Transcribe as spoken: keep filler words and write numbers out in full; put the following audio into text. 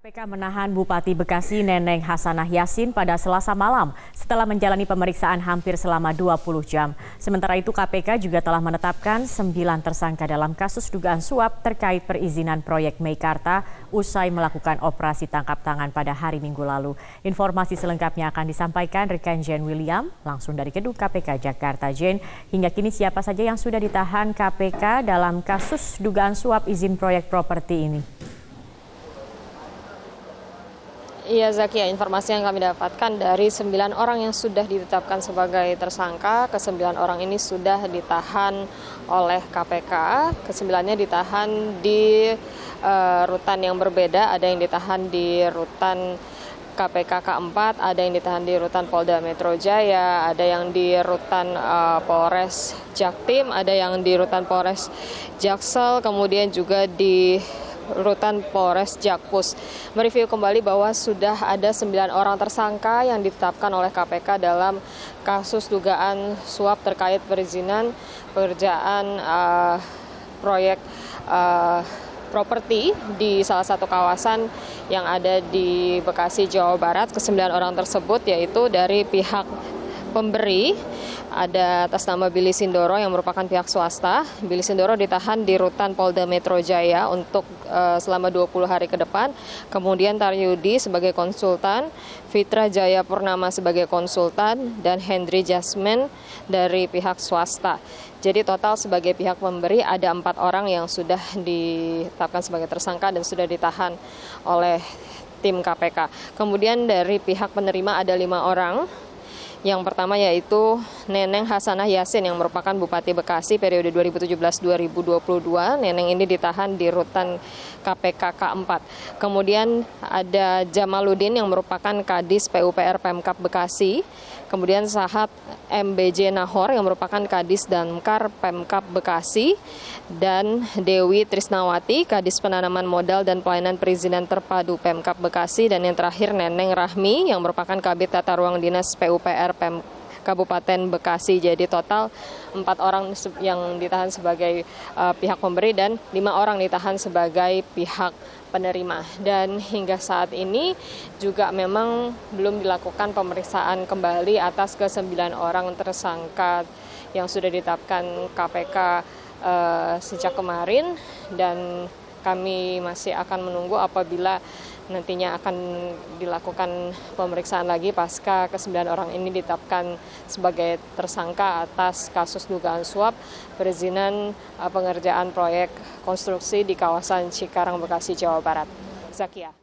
K P K menahan Bupati Bekasi Neneng Hasanah Yassin pada Selasa malam setelah menjalani pemeriksaan hampir selama dua puluh jam. Sementara itu K P K juga telah menetapkan sembilan tersangka dalam kasus dugaan suap terkait perizinan proyek Meikarta usai melakukan operasi tangkap tangan pada hari Minggu lalu. Informasi selengkapnya akan disampaikan rekan Jen William langsung dari Gedung K P K Jakarta. Jen, hingga kini siapa saja yang sudah ditahan K P K dalam kasus dugaan suap izin proyek properti ini? Iya Zakia, informasi yang kami dapatkan dari sembilan orang yang sudah ditetapkan sebagai tersangka, kesembilan orang ini sudah ditahan oleh K P K. Kesembilannya ditahan di uh, rutan yang berbeda, ada yang ditahan di rutan K P K K empat, ada yang ditahan di rutan Polda Metro Jaya, ada yang di rutan uh, Polres Jaktim, ada yang di rutan Polres Jaksel, kemudian juga di rutan Polres Jakpus. Mereview kembali bahwa sudah ada sembilan orang tersangka yang ditetapkan oleh K P K dalam kasus dugaan suap terkait perizinan pengerjaan uh, proyek uh, properti di salah satu kawasan yang ada di Bekasi, Jawa Barat. Kesembilan orang tersebut yaitu dari pihak pemberi, ada atas nama Billy Sindoro yang merupakan pihak swasta. Billy Sindoro ditahan di rutan Polda Metro Jaya untuk uh, selama dua puluh hari ke depan. Kemudian Taryudi sebagai konsultan, Fitra Jaya Purnama sebagai konsultan, dan Hendry Jasmine dari pihak swasta. Jadi total sebagai pihak pemberi ada empat orang yang sudah ditetapkan sebagai tersangka dan sudah ditahan oleh tim K P K. Kemudian dari pihak penerima ada lima orang. Yang pertama yaitu Neneng Hasanah Yassin yang merupakan Bupati Bekasi periode dua ribu tujuh belas sampai dua ribu dua puluh dua. Neneng ini ditahan di rutan K P K K empat. Kemudian ada Jamaluddin yang merupakan Kadis P U P R Pemkab Bekasi. Kemudian Sahat M B J Nahor yang merupakan Kadis Damkar Pemkab Bekasi. Dan Dewi Trisnawati, Kadis Penanaman Modal dan Pelayanan Perizinan Terpadu Pemkab Bekasi. Dan yang terakhir Neneng Rahmi yang merupakan Kabid Tata Ruang Dinas P U P R Pem Kabupaten Bekasi. Jadi total empat orang yang ditahan sebagai uh, pihak pemberi dan lima orang ditahan sebagai pihak penerima. Dan hingga saat ini juga memang belum dilakukan pemeriksaan kembali atas kesembilan orang tersangka yang sudah ditetapkan K P K uh, sejak kemarin, dan kami masih akan menunggu apabila nantinya akan dilakukan pemeriksaan lagi pasca kesembilan orang ini ditetapkan sebagai tersangka atas kasus dugaan suap perizinan pengerjaan proyek konstruksi di kawasan Cikarang, Bekasi, Jawa Barat. Zakia.